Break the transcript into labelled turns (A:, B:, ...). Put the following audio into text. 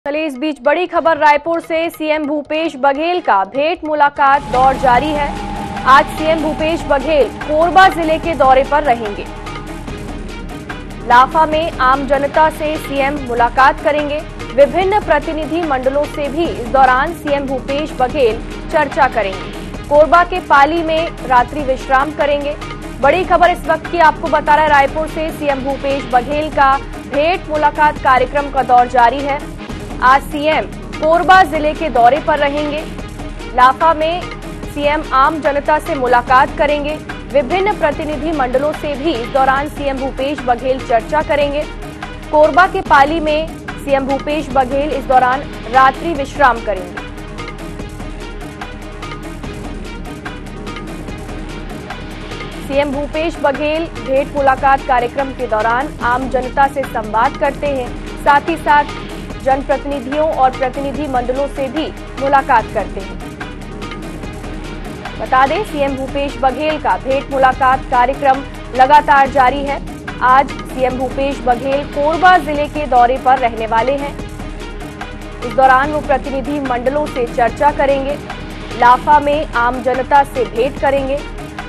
A: चलिए इस बीच बड़ी खबर रायपुर से। सीएम भूपेश बघेल का भेंट मुलाकात दौर जारी है। आज सीएम भूपेश बघेल कोरबा जिले के दौरे पर रहेंगे। लाफा में आम जनता से सीएम मुलाकात करेंगे। विभिन्न प्रतिनिधि मंडलों से भी इस दौरान सीएम भूपेश बघेल चर्चा करेंगे। कोरबा के पाली में रात्रि विश्राम करेंगे। बड़ी खबर इस वक्त की आपको बता रहा है रायपुर से। सीएम भूपेश बघेल का भेंट मुलाकात कार्यक्रम का दौर जारी है। आज सीएम कोरबा जिले के दौरे पर रहेंगे। लाफा में सीएम आम जनता से मुलाकात करेंगे। विभिन्न प्रतिनिधि मंडलों से भी इस दौरान सीएम भूपेश बघेल चर्चा करेंगे। कोरबा के पाली में सीएम भूपेश बघेल इस दौरान रात्रि विश्राम करेंगे। सीएम भूपेश बघेल भेंट मुलाकात कार्यक्रम के दौरान आम जनता से संवाद करते हैं। साथ ही साथ जनप्रतिनिधियों और प्रतिनिधि मंडलों से भी मुलाकात करते हैं। बता दें, सीएम भूपेश बघेल का भेंट मुलाकात कार्यक्रम लगातार जारी है। आज सीएम भूपेश बघेल कोरबा जिले के दौरे पर रहने वाले हैं। इस दौरान वो प्रतिनिधि मंडलों से चर्चा करेंगे। लाफा में आम जनता से भेंट करेंगे।